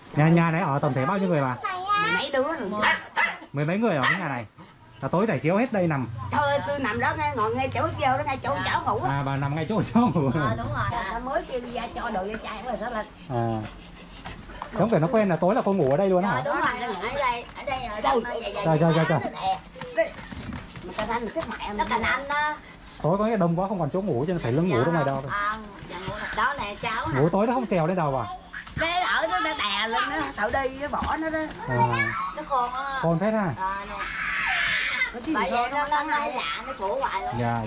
Nhà này ở tổng thể bao nhiêu người bà? Mười mấy đứa rồi. Mười mấy người ở cái nhà này. Là tối trải chiếu hết đây nằm. Thôi tôi nằm đó ngay, ngồi ngay chỗ vô đó, ngay chỗ cháu ngủ. À bà nằm ngay chỗ cháu ngủ. Đúng rồi. Nó mới kêu đi ra cho đồ với chai rồi đó là. Giống kiểu nó quen là tối là cô ngủ ở đây luôn hả? Đúng rồi, ở đây, Trời. Mà cà anh cái mẹ nó cà anh đó. Tối có cái đông quá không còn chỗ ngủ cho nên phải lưng ngủ trong ngoài đâu. Đó nè cháu. Ngủ tối nó không trèo lên đầu à? Cái ở đó nó đè lên nó sợ đi cái bỏ nó đó. Nó Khôn phết ha. Tại vì nó hay lạ nó sủa hoài luôn. Dạ.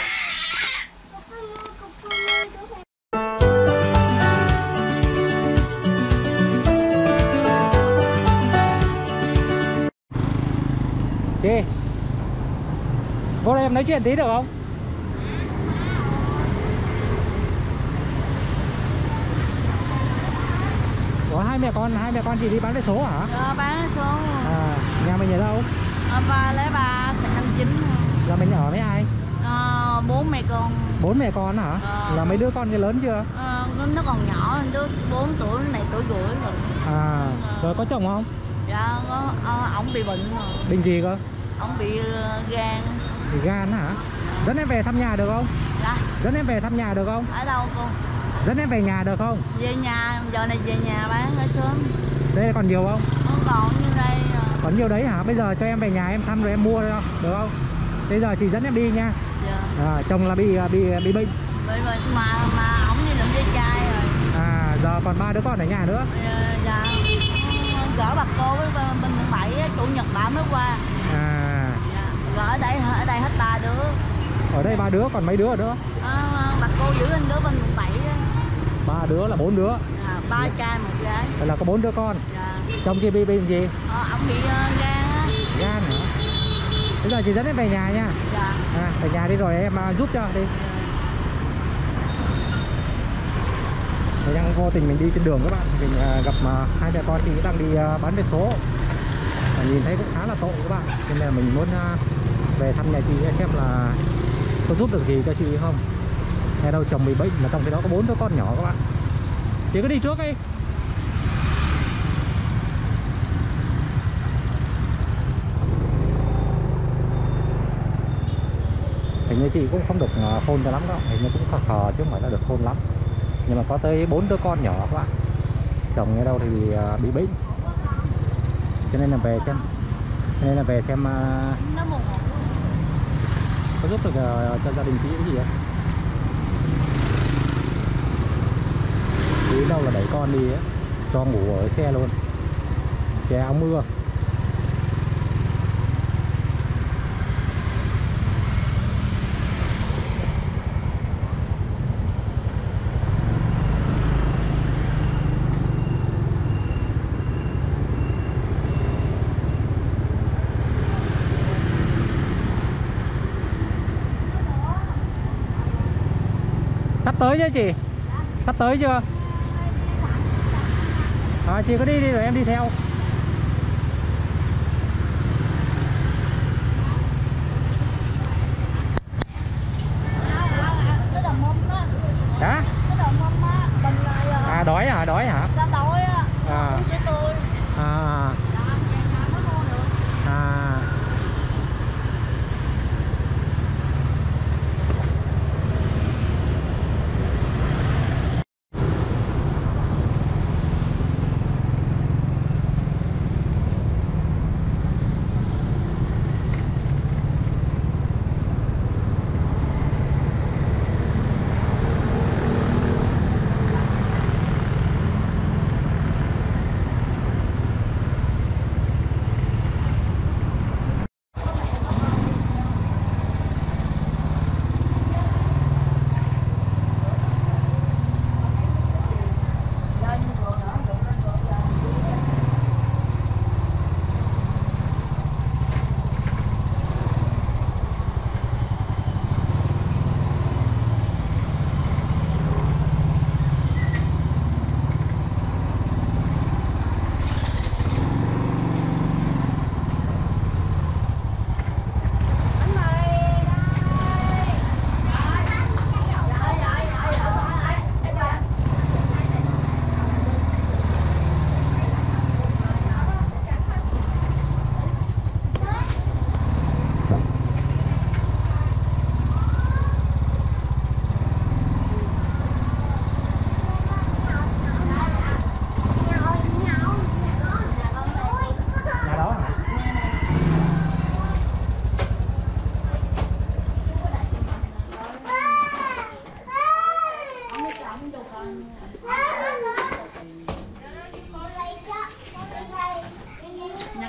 Chị vô đây em nói chuyện tí được không? Có hai mẹ con chị đi bán vé số hả? Bán vé số. Nhà mình ở đâu? Ba lấy ba sàn 59. Là mình ở với ai? Bốn mẹ con. Bốn mẹ con hả? Là mấy đứa con cái lớn chưa? Nó còn nhỏ, đứa 4 tuổi, này tuổi rưỡi rồi. Rồi có chồng không? Dạ, ổng bị bệnh rồi. Bệnh gì cơ? Ổng bị gan. Bị gan hả? Dẫn em về thăm nhà được không? Dạ. Dẫn em về thăm nhà được không? Ở đâu cô? Dẫn em về nhà được không? Về nhà, giờ này về nhà bán ở sớm. Đây còn nhiều không? Không còn như đây. Còn nhiều đấy hả? Bây giờ cho em về nhà em thăm rồi em mua được không? Được không? Bây giờ chị dẫn em đi nha. Dạ. Chồng là bị bệnh. Bị bệnh mà ổng đi lượm dây chai rồi. Giờ còn 3 đứa con ở nhà nữa. Dạ. Gỡ bà cô với bên quận 7 chủ nhật bà mới qua. Dạ. Gỡ ở đây hết 3 đứa. Ở đây 3 đứa, còn mấy đứa nữa? Bà cô giữ anh đứa bên quận 7 đó. 3 đứa là 4 đứa. 3 trai 1 gái. Vậy là có 4 đứa con. Dạ. Chồng chị bị bệnh gì? Ông bị gan á. Gan hả? Bây giờ chị dẫn em về nhà nha. Dạ. Về nhà đi rồi em giúp cho đi. Mình đang vô tình mình đi trên đường các bạn, mình gặp hai mẹ con chị đang đi bán vé số. Nhìn thấy cũng khá là tội các bạn, nên là mình muốn về thăm nhà chị xem là có giúp được gì cho chị không. Nghe đâu chồng bị bệnh mà trong khi đó có 4 đứa con nhỏ các bạn. Chị cứ đi trước đi. Hình như chị cũng không được khôn cho lắm đâu, hình như cũng khờ chứ không phải là được khôn lắm. Nhưng mà có tới 4 đứa con nhỏ các bạn. Chồng nghe đâu thì bị bệnh, cho nên là về xem có giúp được cho gia đình chị cái gì ạ. Chị đâu là đẩy con đi á, cho ngủ ở xe luôn, che áo mưa. Sắp tới chứ chị? Sắp tới chưa? Chị cứ đi rồi em đi theo. Hả? Đói hả? Đói hả? Đói á. Sẽ tươi.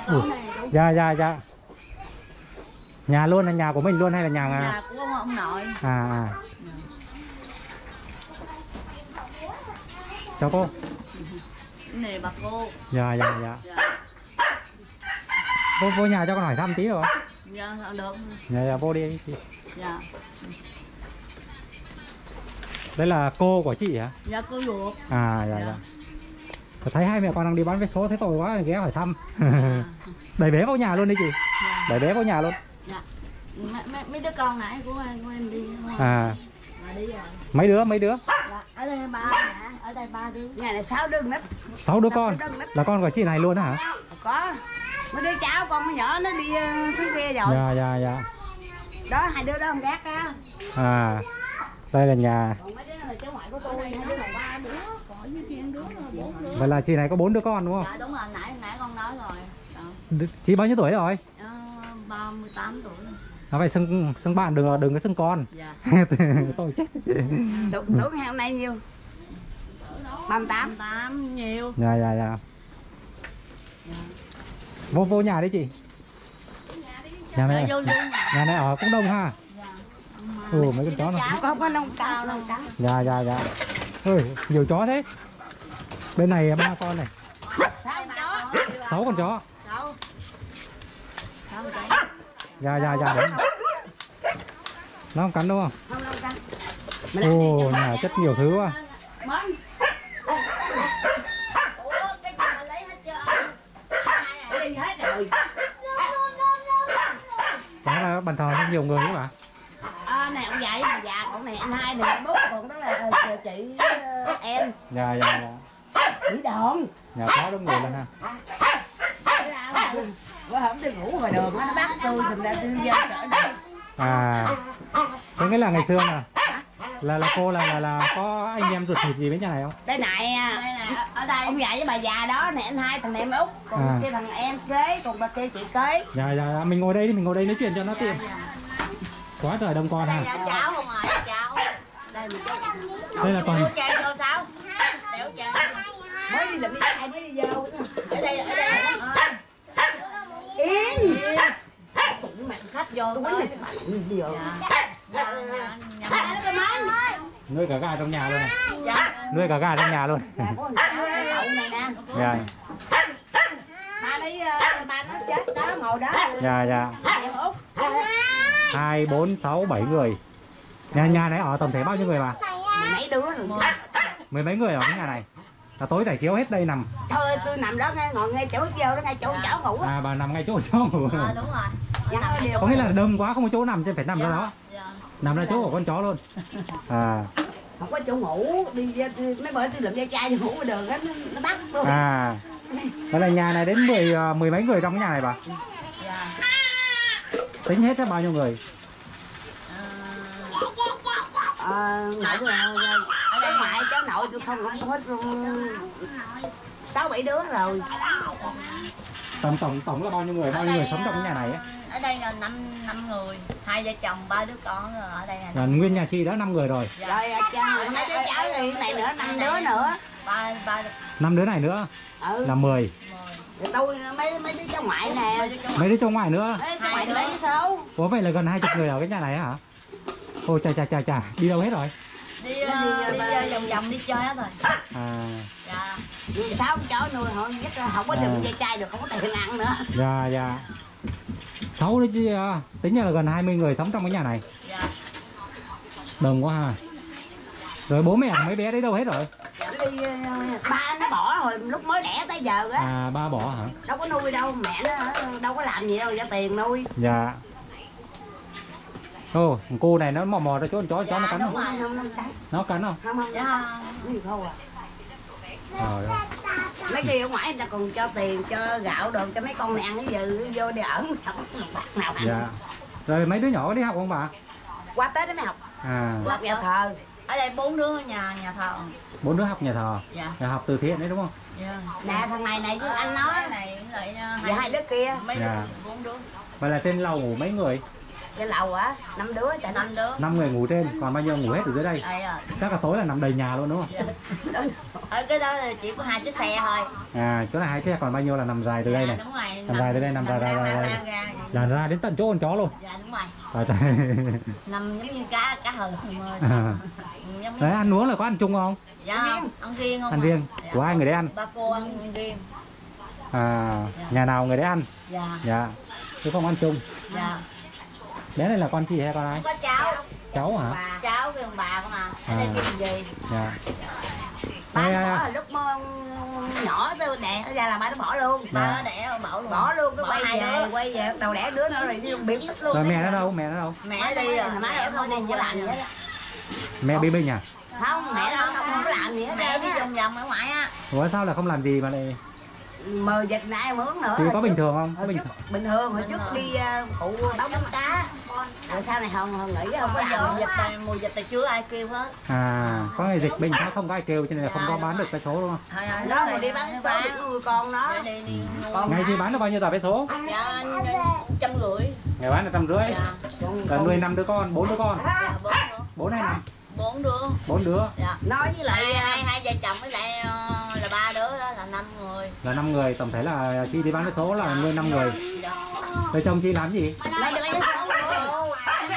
Chỗ này đúng. Dạ dạ dạ. Nhà luôn là nhà của mình luôn hay là nhà Nhà của ông nội. à? Chào cô. Cái này bà cô. Dạ dạ dạ. Dạ. Vô nhà cho con hỏi thăm tí rồi. Dạ được. Dạ dạ vô đi chị. Dạ. Đây là cô của chị hả? Dạ cô ruột. À dạ Dạ. dạ. Thấy hai mẹ con đang đi bán vé số thấy tội quá ghé hỏi thăm. Đẩy bé vào nhà luôn đi chị. Dạ. Đẩy bé vào nhà luôn. Dạ. Mấy đứa con nãy của em đi. À. Mà đi rồi. Mấy đứa? Dạ. Ở đây ba hả? Ở đây 3 đứa. Nhà này 6 đứa nít. 6 đứa con. Là con của chị này luôn hả? Có. Mấy đứa cháu con mới nhỏ nó đi xuống kia rồi. Dạ dạ dạ. Đó 2 đứa đó không gác á. À. Đây là nhà. Còn mấy đứa là cháu ngoại của tôi, 2 đứa là 3 đứa. Còn ở dưới kia 1 đứa, 4 đứa. Vậy là chị này có 4 đứa con đúng không? Dạ đúng rồi, nãy con nói rồi. Dạ. Chị bao nhiêu tuổi rồi? 38 tuổi. Nó phải xưng bạn đừng có xưng con. Dạ. Tôi chết. Tuổi hôm nay nhiêu? 38 nhiều. Dạ dạ dạ. Vô nhà đi chị. Nhà này, nhà này ở cũng đông ha. Mấy con chó này. Không có nông cao đâu. Dạ dạ dạ. Ôi nhiều chó thế. Bên này 3 con này. 6 con chó. Dạ dạ dạ đúng. Nó không cắn đúng không? Ồ nhà chất nhiều thứ quá. Đó là bàn thờ nhiều người đúng không ạ? Này ông dạy mà già, còn này anh hai này bố, còn đó là chị em. Dạ dạ dạ. Bị đòn. Nhà có đông người lên ha. Bữa hôm tôi ngủ ngoài đường nó bắt tôi thành ra tôi ra chở đây. À. Có nghĩa là ngày xưa nè. Là cô là có anh em ruột thịt gì với nhà này không? Đây này ở đây ông dạy với bà già đó nè, anh hai thằng em út, còn kia thằng em kế, còn bà kia chị kế. Dạ dạ mình ngồi đây đi, mình ngồi đây nói chuyện cho nó tiện. Quá trời đông con ha. Cháu không rồi, cháu. Đây mình đây là toàn chơi vô sao? Đéo chơi. Mới đi làm đi chạy mới đi vô. Ở đây Yên. Tụi mày khách vô thôi. Đi vô. nuôi cả gà trong nhà luôn này. Dạ. Nuôi cả gà trong nhà luôn. Cậu này nè. Dạ. Ba nó chết đó màu đó. Dạ dạ. Em út. 2, 4, 6, 7 người. Nhà này ở tổng thể bao nhiêu người bà? Mười mấy đứa rồi. Mười mấy người ở cái nhà này. Là tối trải chiếu hết đây nằm. Thôi tôi nằm đó ngay, ngồi ngay chỗ vô đó, ngay chỗ cháu ngủ. À bà nằm ngay chỗ cháu ngủ. Đúng rồi. Có nghĩa là đông quá không có chỗ nằm chứ phải nằm ra đó. Nằm ra chỗ của con chó luôn. À. Không có chỗ ngủ, đi mấy bữa tôi lượm da chai đi ngủ ngoài đường đó, nó bắt tôi. À. Đây là nhà này đến mười mấy người trong cái nhà này bà. Dạ. Tính hết bao nhiêu người? Nội ở đây ngoại cháu nội tôi không hết 6-7 đứa rồi. Tổng là bao nhiêu người? Bao nhiêu người sống trong cái nhà này ấy? Ở đây là 5 người, 2 vợ chồng 3 đứa con rồi ở đây là nguyên nhà chị đó 5 người rồi. Dạ. Rồi mấy đứa cháu thì này nữa 5 đứa nữa. 5 đứa này nữa. Là 10. Tôi mấy đứa cháu ngoại nè. Mấy đứa cháu ngoại nữa. Cháu ngoại lấy số. Ủa vậy là gần 20 người ở cái nhà này hả? Ôi chà đi đâu hết rồi? Đi vòng đi chơi hết rồi. À. Dạ. 6 cháu nuôi họ nhất không có đừng dây chai được, không có tiền ăn nữa. Dạ dạ. 6 đứa chứ, tính là gần 20 người sống trong cái nhà này. Dạ. Đông quá ha. Rồi bố mẹ mấy bé đấy đâu hết rồi? Đi, ba nó bỏ rồi lúc mới đẻ tới giờ á. À ba bỏ hả? Đâu có nuôi đâu, mẹ nó đâu có làm gì đâu ra tiền nuôi. Dạ. Ô, cô này nó mò ra chỗ con chó nó cắn không? Nó cắn không? Không. Dạ. Không à. Trời ơi. Mấy kia ở ngoài người ta còn cho tiền, cho gạo đồ cho mấy con này ăn cái gì vô để ở không có một bạc nào ăn. Dạ. Rồi mấy đứa nhỏ đi học không bà? Qua Tết đó mới học. À. Học nhà thờ. Ở đây 4 đứa nhà thờ. 4 đứa học nhà thờ. Dạ. Nhà học từ thiện đấy đúng không? Dạ. Nè thằng này chứ anh nói này lại 2 đứa kia. Mấy dạ. 4 đứa. Vậy là trên lầu ngủ mấy người? Cái lầu á, 5 đứa, chạy 5 đứa. 5 người ngủ trên, còn bao nhiêu ngủ hết ở dưới đây? Chắc là tối là nằm đầy nhà luôn đúng không? Ở cái đó là chỉ có 2 chiếc xe thôi. À, chỗ này 2 chiếc, còn bao nhiêu là nằm dài từ đây này? Đúng rồi. Nằm dài từ đây, nằm ra là ra đến tận chỗ con chó luôn. Dạ đúng rồi. Trời trời. Nằm giống như cá hờ. Đấy, ăn uống là có ăn chung không? Dạ ăn riêng không? Ăn riêng. Của ai người đấy ăn? Ba cô ăn riêng. À, nhà nào người đấy ăn? Dạ. Dạ. Chứ không ăn chung. Dạ. Bé này là con chị hay con ai? Có cháu. Cháu hả? Bà. Cháu với ông bà con à. Ở đây cái gì? Dạ. Ba nó bỏ lúc nhỏ tôi đẻ ra là ba nó bỏ luôn. Ba nó đẻ bỏ luôn. Bỏ luôn, cái quay về đầu đẻ đứa nó rồi đi biến mất luôn. Rồi mẹ nó đâu? Mẹ nó đâu? Mẹ đi rồi, má ở không đi làm gì hết. Mẹ bị bệnh à? Không, mẹ nó không có làm gì hết. Mẹ đi vòng vòng ở ngoài á. Ủa sao là không làm gì mà lại Mờ dịch nay mướn nữa. thì có bình thường không? Có Bình thường, hồi trước đi phụ báo đánh cá. Rồi sau này không nghỉ không có làm dịch này, mùa dịch này chưa ai kêu hết. À, có ngày dịch bệnh nó không có ai kêu cho nên là không có bán được vé số đúng không? Đó mà đi bán số được nuôi con nó. Ngày thì bán được bao nhiêu tờ vé số? Dạ 150. Ngày bán là 150. Là nuôi 5 đứa con, 4 đứa con. 4 hay 5? 4 đứa. 4 đứa. Dạ. Nói với lại hai vợ chồng với lại là 3 đứa đó là 5 người. Là 5 người, tổng thể là chị đi bán vé số là nuôi 5 người. Rồi chồng chị làm gì? Nó đi bán số.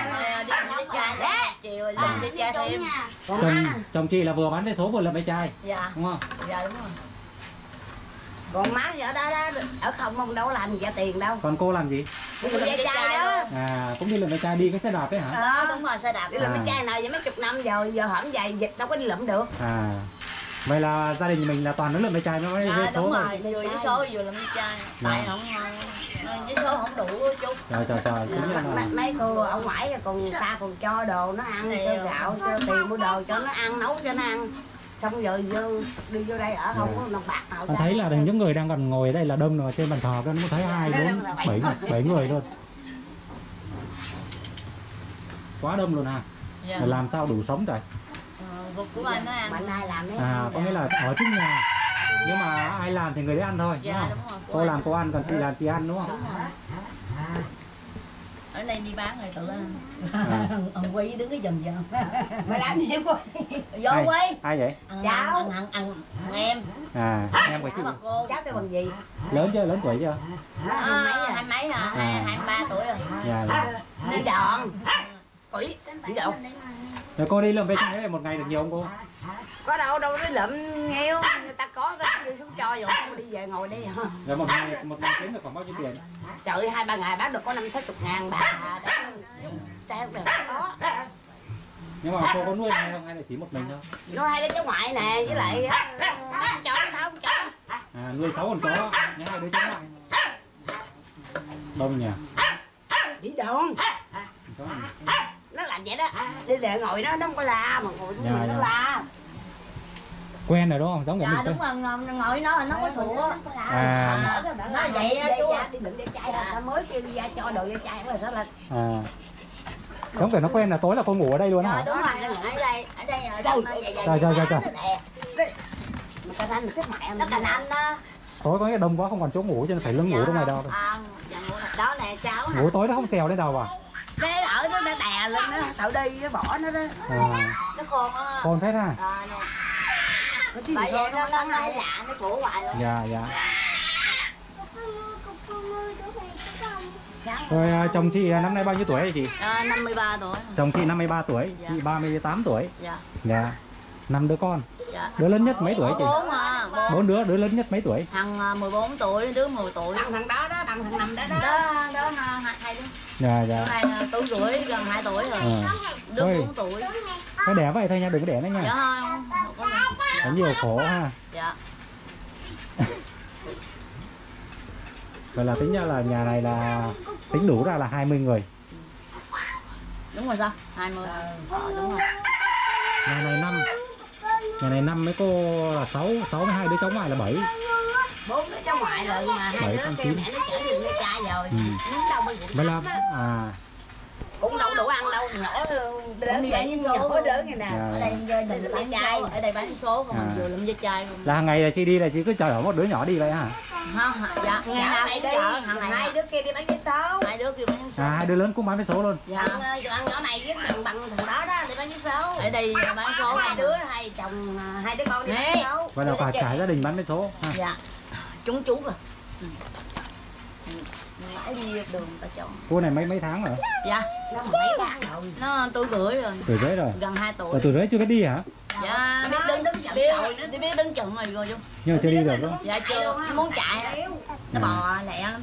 Chiều lên đi chơi thêm. Chồng chị là vừa bán vé số vừa làm bé trai. Dạ. Đúng không? Dạ đúng rồi. Còn má thì ở đó ở không đâu làm gì ra tiền đâu. Còn cô làm gì? Đi làm bé trai đó. À, cũng đi làm bé trai đi cái xe đạp đấy hả? Đó đúng rồi, xe đạp đi làm bé trai nào vậy mấy chục năm giờ hổng dài dịch đâu có đi lượm được. À. Vậy là gia đình mình là toàn nước lượm bé trai mới vé số đúng rồi. Vừa với số vừa làm bé trai. Tại không với số không đủ chút. Trời chính là mấy cô ở ngoài còn ta còn cho đồ nó ăn, cho gạo, cho tiền mua đồ cho nó ăn, nấu cho nó ăn. Xong rồi đi vô đây ở không có đồng bạc nào. Con thấy là những người đang còn ngồi ở đây là đông rồi, trên bàn thờ con có thấy 2, 4, 7 người luôn. Quá đông luôn ha. Dạ. Làm sao đủ sống trời? Của anh nó ăn. Anh ai làm đấy. À, có nghĩa là ở trước nhà. Nhưng mà ai làm thì người đấy ăn thôi. Dạ, đúng rồi. Cô làm cô ăn, còn chị làm chị ăn đúng không? Đúng rồi. Ở đây đi bán rồi tự ăn. Ông Quy đứng cái vòng vòng. Mày làm gì Quy? Vô Quy. Ai vậy? Cháu. Ăn em. À, em của chị. Cháu cái bằng gì? Lớn chưa? Lớn tuổi chưa? Hai mấy hả? 23 tuổi rồi. Dạ. Đi đòn. Quỷ, đi đòn. Rồi cô đi làm bé trai một ngày được nhiều không cô? Có đâu đi lượm nghèo, người ta có cái đi xuống cho rồi không đi về ngồi đi. Rồi một ngày kiếm được khoảng bao nhiêu tiền? Trời ơi, 2-3 ngày bán được có 50-60 ngàn bà. Treo được có. Nhưng mà cô có nuôi ai không hay là chỉ một mình thôi? Nuôi 2 đứa cháu ngoại nè, với lại chó không chó. À, nuôi 6 con chó, với 2 đứa cháu ngoại. Đông nhỉ? Chỉ đồn. Nó làm vậy đó, đi để ngồi đó nó không có la mà ngồi nó la. Quen rồi đúng không? Giống vậy. Dạ đúng rồi, ngồi nó có sủa. À. Nó vậy á chú. Đi đựng ve chai nó mới kêu đi ra cho đồ ve chai rồi đó là. À. Giống kiểu nó quen là tối là cô ngủ ở đây luôn hả? Đúng rồi, ở đây Trời. Mà cà anh thích mẹ nó cà anh đó. Tối có cái đông quá không còn chỗ ngủ cho nên phải lưng ngủ trong ngoài đâu. Đó nè cháu. Ngủ tối nó không trèo lên đầu à? Cái ở đó nó đè lên nó sợ đi nó bỏ nó đó. Nó khôn á. Khôn thế ha. Tại vậy nó hay lạ nó sủa hoài luôn. Dạ. Rồi chồng chị năm nay bao nhiêu tuổi hả chị? 53 tuổi. Chồng chị 53 tuổi, dạ. Chị 38 tuổi. Dạ. 5 đứa con. Dạ. Đứa lớn nhất mấy tuổi chị? 4 đứa lớn nhất mấy tuổi? Thằng 14 tuổi, đứa 10 tuổi. Bằng thằng đó đó, bằng thằng Năm đó. Đó 2 đứa. Dạ. Này tuổi gần 2 tuổi rồi. Đứa 4 tuổi. Có đẻ vậy thôi nha, đừng có đẻ nữa nha. Dạ không. Có nhiều khổ ha. Dạ. Vậy là tính ra là nhà này là tính đủ ra là 20 người. Đúng rồi sao? 20. Đúng rồi. Nhà này 5 mấy cô là 6 với 2 đứa cháu ngoại là 7. 4 đứa cháu ngoại rồi mà 2 đứa kêu mẹ nó chở đi lên trai rồi. Vậy là cũng đâu đủ ăn đâu, nhỏ lớn vậy số đỡ ngày nào. Ở đây bán trai, ở đây bán số không vừa lụm với trai không. Là hàng ngày là chị đi là chị cứ chờ một đứa nhỏ đi vậy hả? Không, dạ, ngày nào này cũng đi, chợ, hàng ngày hai đứa kia đi bán vé số. hai đứa kêu bán số. hai đứa lớn cũng bán vé số luôn. Dạ. Thằng nhỏ này với thằng bằng thằng đó đó đi bán vé số. Ở đây bán số Hai đứa, hai chồng, hai đứa con đi bán vé số. Vậy là cả gia đình bán vé số ha. Dạ. Chúng chú rồi. Nãy đi đường ta chọn. Cô này mấy tháng rồi? Dạ. Nó mấy tháng rồi. Nó tuổi rưỡi rồi. Tuổi rưỡi rồi. Gần 2 tuổi. Rồi tuổi rưỡi chưa biết đi hả? Dạ, biết đứng chậm rồi, biết đứng chậm rồi Dung. Nhưng mà chưa đi được đúng không? Dạ chưa, nó muốn chạy. Nó bò lẹ lắm.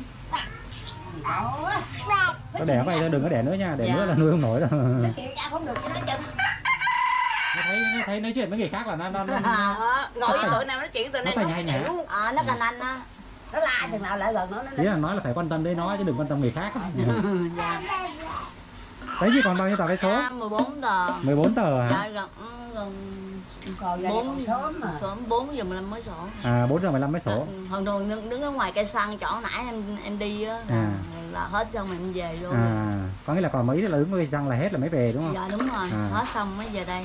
Nó đẻ vậy thôi, đừng có đẻ nữa nha, đẻ Dạ. nữa là nuôi không nổi đâu. Nói chuyện ra không được cho nó chân. Nó thấy nói chuyện với người khác là nó Ngồi với tụi nào nói chuyện tụi này nó thành hay nhỉ? Nó cành anh á. Nó la chừng nào lại gần nó Ý là nói là phải quan tâm đến nó chứ đừng quan tâm người khác. Dạ. Đấy chứ còn bao nhiêu tờ vé số? 14 tờ. 14 tờ hả? Dạ gần còn giờ còn sớm mà. sớm 4 giờ 15 mới sổ. 4 giờ 15 mấy sổ. Hồi đầu đứng ở ngoài cây xăng chỗ nãy em đi á là hết xong mình về luôn. Có nghĩa là còn mấy là đứng cây xăng là hết là mới về đúng không? Dạ đúng rồi, hết xong mới về đây.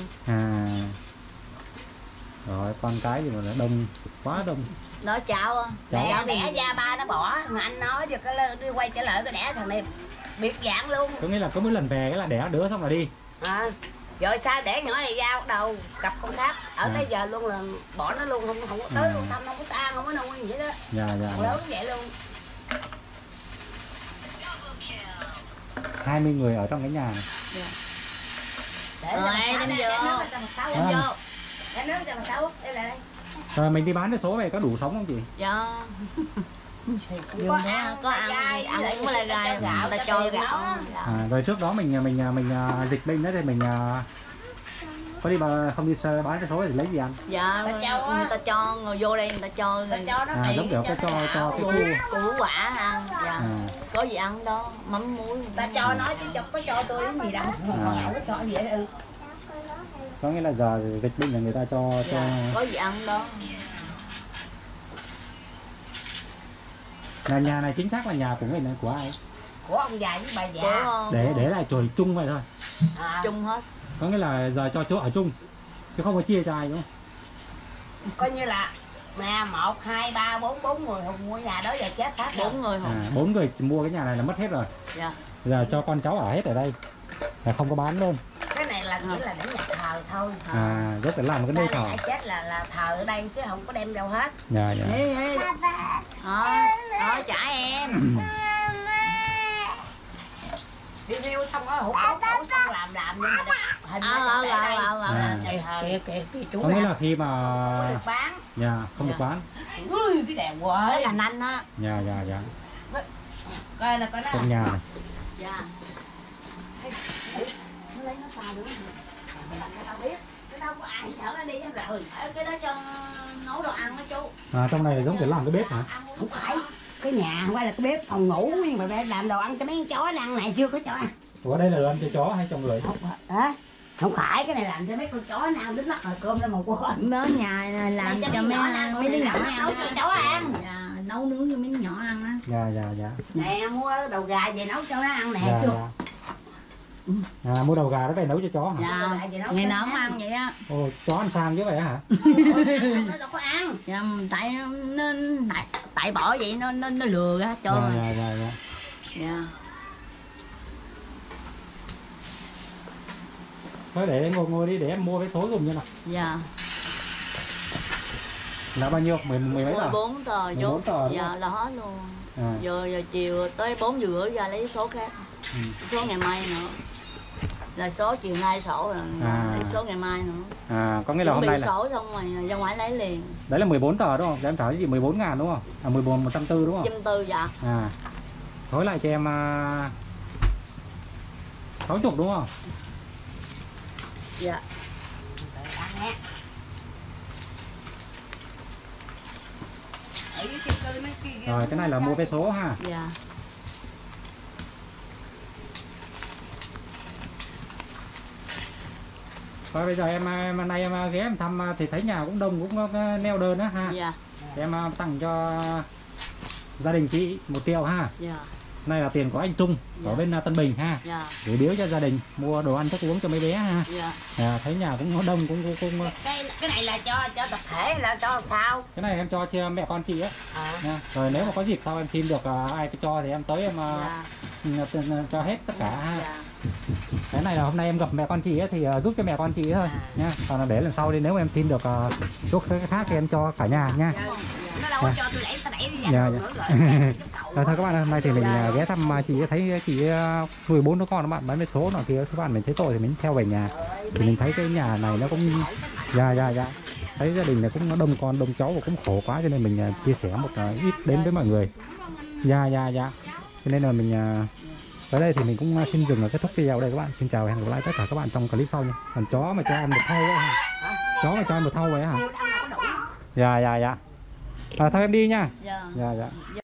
Rồi con cái gì mà nó đông, quá đông. Đó cháu á. Đẻ ra ba nó bỏ, mà anh nói cho cái đi quay trở lại cái đẻ thằng này biệt dạng luôn. Có nghĩa là có mỗi lần về cái là đẻ đứa xong là đi. Rồi sao để nhỏ này ra bắt đầu cặp con khác ở tới giờ luôn là bỏ nó luôn, không có tới luôn, thăm không có tan, không có nuôi gì đó. Dạ. Lớn vậy luôn. 20 người ở trong cái nhà này. Để rồi đem vô. Để nước cho mà xấu, đây là đây. Rồi mình đi bán vé số về có đủ sống không chị? Dạ. Có ăn cũng là gai gạo, ta cho gạo. Rồi trước đó mình dịch bệnh đó thì mình có đi mà không đi bán vé số thì lấy gì ăn? Dạ, người ta cho người vô đây người ta cho nó giống kiểu cho cái củ quả ăn. Dạ. Có gì ăn đó, mắm muối. Ta cho nói chứ có cho tôi cái gì đâu, không có cho gì hết. Có nghĩa là giờ dịch bệnh là người ta cho có gì ăn đó. Là nhà này chính xác là nhà của mình, của ai? Của ông già với bà già. Để lại chùi chung vậy thôi. Chung hết. Có nghĩa là giờ cho chỗ ở chung chứ không có chia cho ai đúng không? Coi như là nhà 1, 2, 3, 4 người không mua nhà đó giờ chết hết. 4 người không? 4 người mua cái nhà này là mất hết rồi. Dạ. Giờ cho con cháu ở hết ở đây. Là không có bán luôn. Cái này là chỉ là để nhà thờ thôi. Rất là làm cái nơi thờ. Chết là thờ ở đây chứ không có đem đâu hết. Dạ. Đó trả em. Đi riêu xong rồi hút cổ xong làm nhưng mà hình nó để đây. Kìa chú. Có nghĩa là khi mà không được bán. Dạ, không được bán. Ui cái đèn quá. Cái thành anh á. Dạ. Coi là coi nó. Trong nhà này. Dạ. Nó lấy nó pha nữa. Tao biết. Cái đâu có ai chở nó đi hết rồi. Cái đó cho nấu đồ ăn đó chú. Trong này là giống kiểu làm cái bếp hả? Không phải. Cái nhà không phải là cái bếp phòng ngủ nhưng mà phải làm đồ ăn cho mấy con chó nó ăn này chưa có cho ăn. Ủa đây là đồ ăn cho chó hay cho người? Không phải, cái này làm cho mấy con chó nó ăn, đến lắc hồi cơm lên mà quên. Nó nhà làm cho mấy đứa nhỏ ăn. Nấu cho chó ăn. Dạ, nấu nướng cho mấy đứa nhỏ ăn á. Dạ. Nè mua đầu gà về nấu cho nó ăn nè. Mua đầu gà đó về nấu cho chó hả? Dạ, ngày nào cũng ăn vậy á. Ồ, chó ăn sang chứ vậy hả? Nó đâu có ăn. Dạ, tại bỏ vậy nó lừa ra cho. Dạ. Thôi để ngồi đi để em mua vé số dùng như nào. Dạ. Là bao nhiêu? Mười mấy tờ? 14 tờ 14 tờ đúng dạ không? là hết luôn. Giờ chiều tới 4 giờ rưỡi ra lấy số khác. Số ngày mai nữa. Là số chiều nay sổ rồi lấy số ngày mai nữa. Có nghĩa là hôm nay là sổ xong rồi ra ngoài lấy liền. Đấy là 14 tờ đúng không? Để em trả cái gì 14.000 đúng không? 140 đúng không? 140 dạ. Thối lại cho em 60 đúng không? Dạ. Rồi cái này là mua vé số ha. Dạ. Rồi bây giờ em nay em ghé em thăm thì thấy nhà cũng đông, cũng có neo đơn á ha. Dạ. Em tặng cho gia đình chị 1 triệu ha. Dạ. Này là tiền của anh Trung ở bên Tân Bình ha. Dạ. Để biếu cho gia đình mua đồ ăn thức uống cho mấy bé ha. Dạ. Thấy nhà cũng có đông cũng Cái này là cho tập thể là cho sao? cái này em cho mẹ con chị á. Nha. Rồi nếu mà có dịp sau em xin được ai cho thì em tới em cho hết tất cả ha. Dạ. Cái này là hôm nay em gặp mẹ con chị ấy, thì giúp cho mẹ con chị ấy thôi nha. Còn là để lần sau đi, nếu em xin được chút cái khác thì em cho cả nhà nha. Nó đâu có cho tôi đẩy đi Dạ, nữa rồi thôi các bạn, hôm nay thì mình ghé thăm chị thấy chị nuôi 4 đứa con các bạn, bán vé số nọ kia các bạn, mình thấy tội thì mình theo về nhà. Thì mình thấy cái nhà này nó cũng dạ thấy gia đình này cũng đông con đông cháu và cũng khổ quá, cho nên mình chia sẻ một ít đến với mọi người. Dạ cho nên là mình tới đây thì mình cũng xin dừng kết thúc video đây các bạn. Xin chào và hẹn gặp lại tất cả các bạn trong clip sau nha. Còn chó mà cho em một thau ấy hả? Chó mà cho em một thau vậy hả? Dạ thôi em đi nha. Dạ. Dạ